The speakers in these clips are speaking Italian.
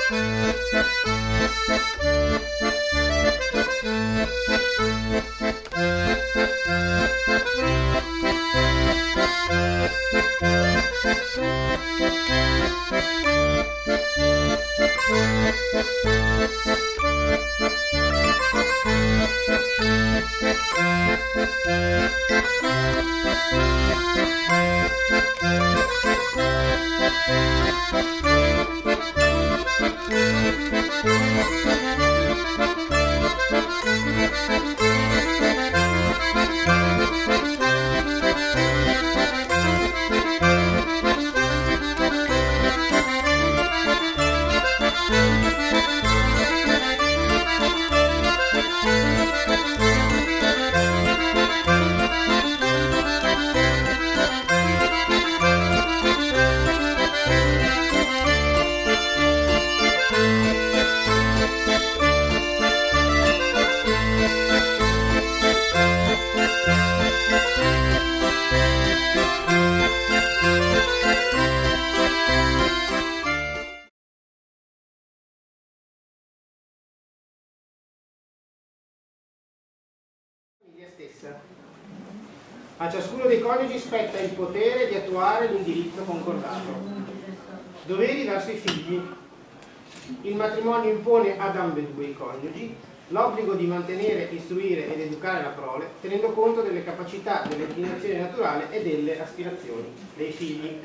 A ciascuno dei coniugi spetta il potere di attuare l'indirizzo concordato. Doveri verso i figli. Il matrimonio impone ad ambedue i coniugi l'obbligo di mantenere, istruire ed educare la prole, tenendo conto delle capacità, dell'inclinazione naturale e delle aspirazioni dei figli.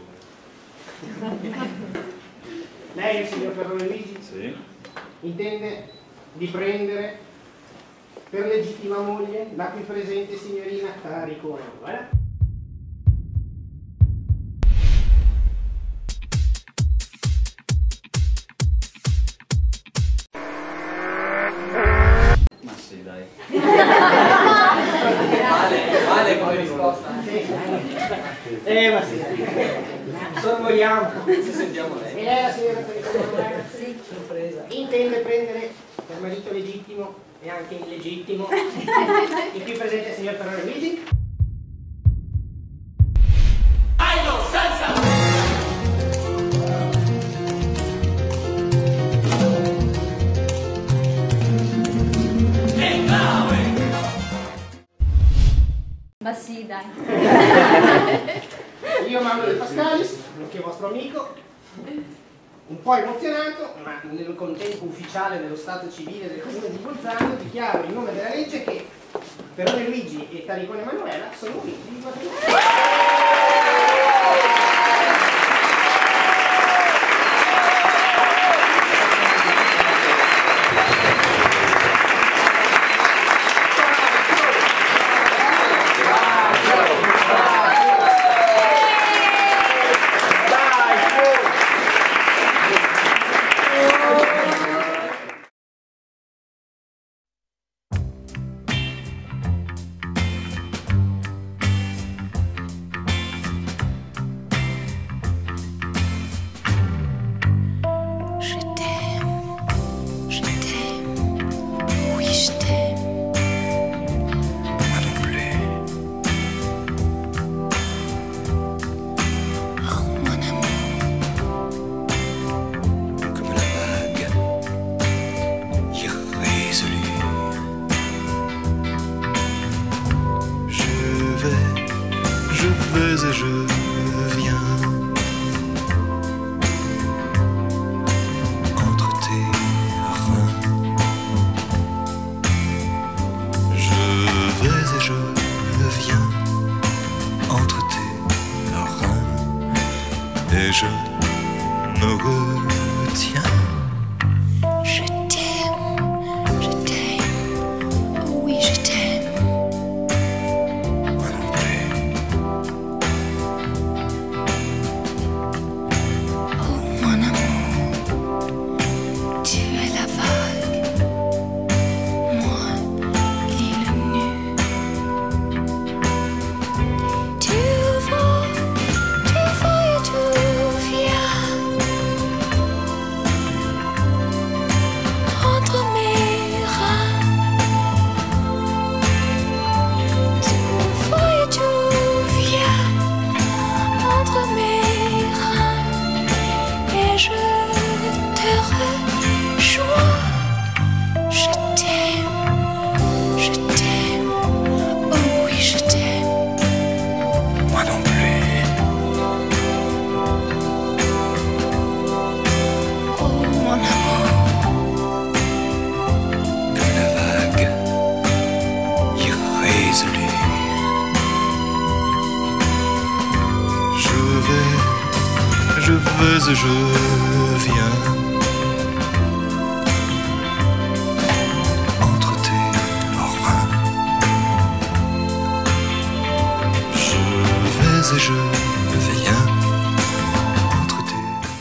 Lei, il signor Perrone Luigi, sì, intende di prendere per legittima moglie la qui presente signorina Taricona. Ma sì, dai. Male come risposta. Ma sì. Sorvoliamo. Se sentiamo lei. E lei, la signora Taricona? Sì, sorpresa. Intende prendere per marito legittimo e anche illegittimo il qui presente signor Perrone Luigi? Ma sì, dai. Io, Mauro De Pascalis, nonché vostro amico, un po' emozionato, ma nel contempo ufficiale dello Stato civile del Comune di Bolzano, dichiaro in nome della legge che Perrone Luigi e Taricona Emanuela sono uniti di matrimonio. Et je viens entre tes reins. Je vais et je viens entre tes reins. Et je me retiens. Je t'aime, oh oui je t'aime. Moi non plus. je vais et je viens entre tes reins. Je vais et je viens entre tes...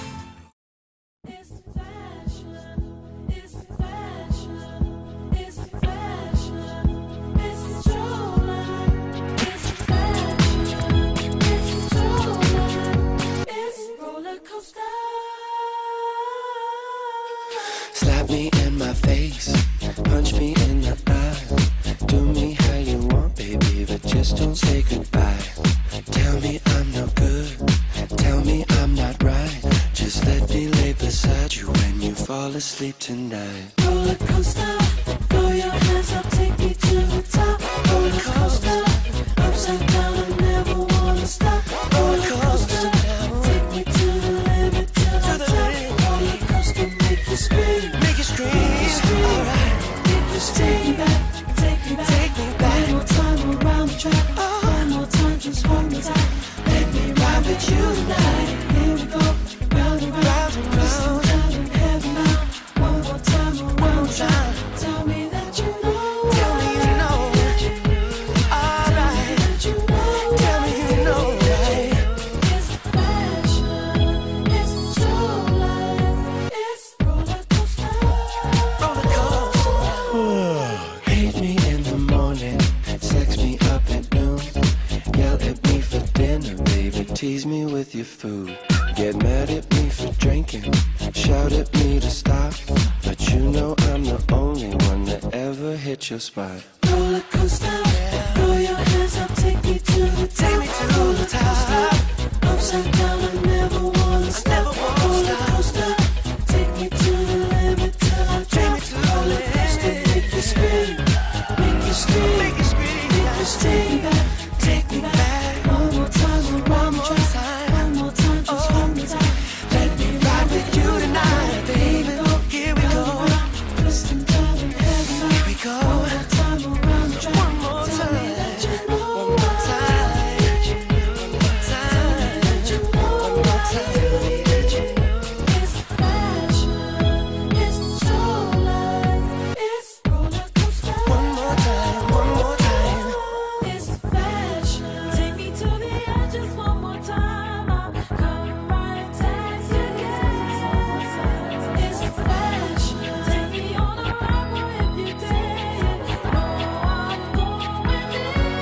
Slap me in my face, punch me in the eye. Do me how you want, baby, but just don't say goodbye. Tell me I'm no good, tell me I'm not right. Just let me lay beside you when you fall asleep tonight. Roller coaster, throw your hands up, take me to the top. Roller coaster, upside down, I never wanna stop. Roller coaster, take me to the limit till I drop. Roller coaster, make you scream, Make you scream, alright. make you take me back, take me back. Take me back. One more time around the track, one more time, just hold me tight. Let me ride with you tonight. Here we go, round and round, twisting down in heaven now. One more time around the track. Tell me that you know. Tell me you know. Alright. Tell me you know, right? It's fashion, it's show life, it's roller coaster. Roller coaster. Hate me in the morning, sex me up at noon. Yell at me for dinner, baby, tease me with your food. Get mad at me for drinking, shout at me to stop. But you know I'm the only one that ever hit your spot. Roller coaster, throw your hands up, take me to the top. Take me to the top. Upside down, I never wanna stop. Roller coaster, take me to the limit till I Take me drop. to the Roller coaster, make you scream, make you scream, Make you scream, make you take me back, take me back. one more time around the more track. time. One more time, just hold me tight. Let me ride with you tonight, baby. Here we go. Twisting down in heaven now. Here we go. One more time around the track. One more Tell me that you time. know. One more time. One more time. That you know. One more time. It's fashion, it's show life, it's roller coaster. One more time. One more time. It's fashion. Take me to the edge just one more time. I'll come right back again. It's fashion. Take me on a ride, boy, if you dare. No, I'm going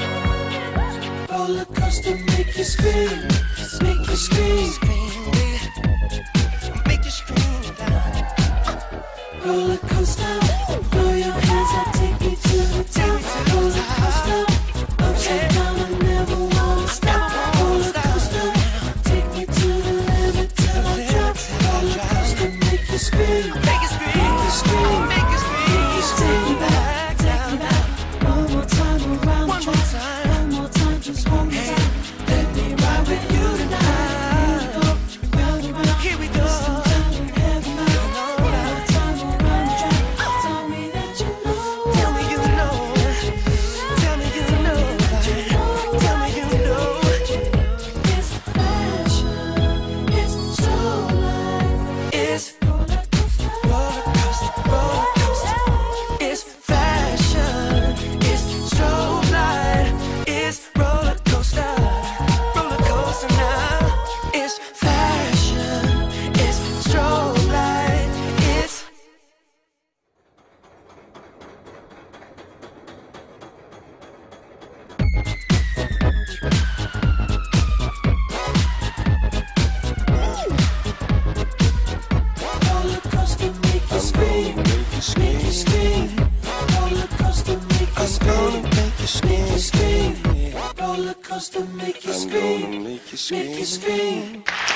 in. Roller coaster, make you scream, make you scream. Make you scream down. Roller coaster, throw your hands up, take me to the top. Roller coaster, upside down, I never wanna stop. Roller coaster, take me to the limit till I drop. Roller coaster, make you scream, Make you scream. make you scream, Make you scream. make you take me back, take me back. One more time around the One more track. time. One more time, just hold me tight. Let me ride with you tonight. Round and round, Here we go. twisting down in heaven now. One more time around the track. Tell me that you know. Tell me you know. Tell me you know. Tell me you know. It's fashion, it's show life, It's roller coaster. roller coaster, roller coaster. It's fashion. It's strobe light. It's roller coaster. Roller coaster now. It's fashion. It's strobe light. It's Roller coaster, make you scream, make you scream. Roller coaster, make you I'm scream, gonna make you make you scream. scream. Roller coaster, make you I'm scream, gonna make you make you scream. scream.